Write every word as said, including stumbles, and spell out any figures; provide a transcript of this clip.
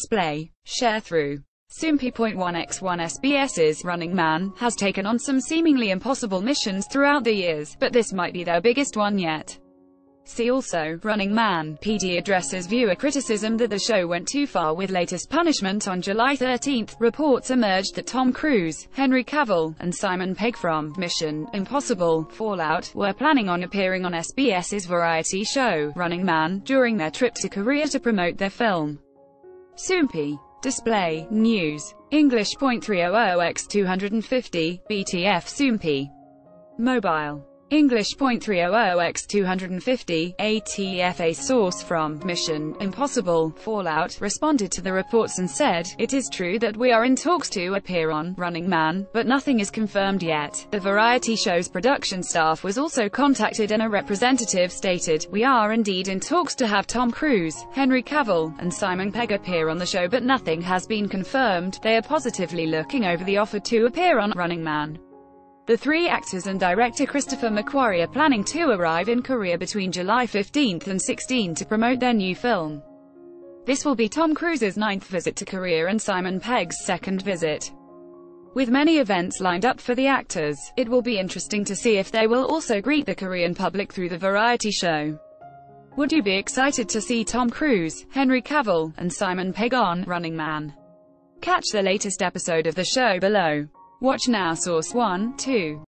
display. Sharethrough. Soompi point one x one SBS's Running Man has taken on some seemingly impossible missions throughout the years, but this might be their biggest one yet. See also, Running Man. P D addresses viewer criticism that the show went too far with latest punishment. On July thirteenth, reports emerged that Tom Cruise, Henry Cavill, and Simon Pegg from Mission Impossible Fallout were planning on appearing on SBS's variety show, Running Man, during their trip to Korea to promote their film. Soompi. Display. News. English point three hundred by two fifty, B T F Soompi. Mobile. English point three hundred by two fifty, A T F. A source from Mission Impossible Fallout responded to the reports and said, "It is true that we are in talks to appear on Running Man, but nothing is confirmed yet." The variety show's production staff was also contacted and a representative stated, "We are indeed in talks to have Tom Cruise, Henry Cavill, and Simon Pegg appear on the show, but nothing has been confirmed. They are positively looking over the offer to appear on Running Man." The three actors and director Christopher McQuarrie are planning to arrive in Korea between July fifteenth and sixteenth to promote their new film. This will be Tom Cruise's ninth visit to Korea and Simon Pegg's second visit. With many events lined up for the actors, it will be interesting to see if they will also greet the Korean public through the variety show. Would you be excited to see Tom Cruise, Henry Cavill, and Simon Pegg on Running Man? Catch the latest episode of the show below. Watch now. Source one, two.